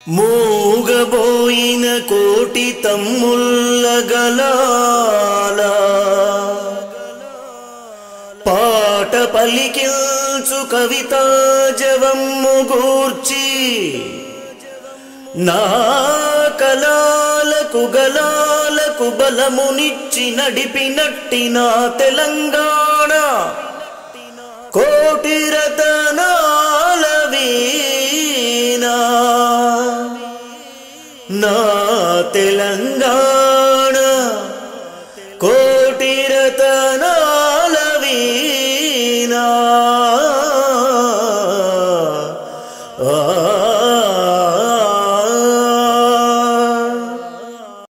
మూగబోయిన కోటి తమ్ముళ్ళగలాల పాట పలికిల్చు కవితా జవమ్ము గూర్చి నా కలాలకు గలాలకు బలమునిచ్చి నడిపినట్టి నా తెలంగాణ కోటి రతనాల వీణ నా తెలంగాణ